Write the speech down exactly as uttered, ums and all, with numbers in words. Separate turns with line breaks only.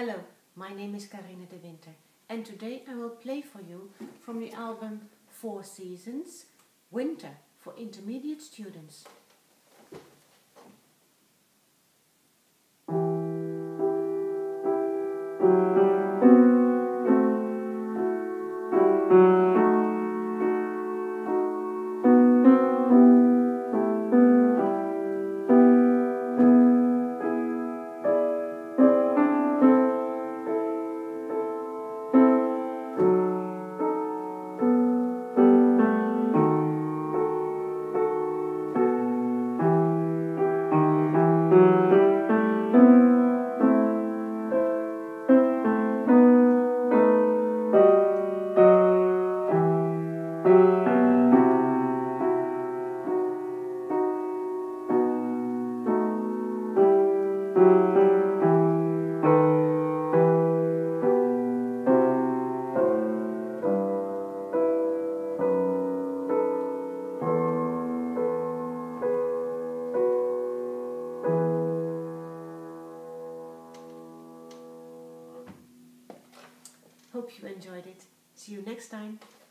Hello, my name is Carine de Winter and today I will play for you from the album Four Seasons, Winter for Intermediate Students. Hope you enjoyed it. See you next time.